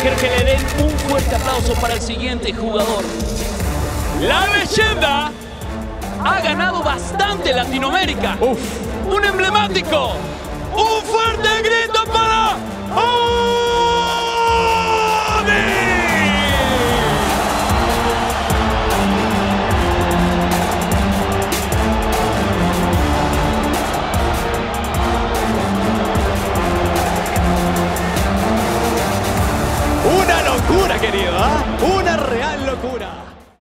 Quiero que le den un fuerte aplauso para el siguiente jugador. La leyenda ha ganado bastante en Latinoamérica. Un emblemático. Un fuerte grito para Oni. Una locura, querido, ¿eh? Una real locura.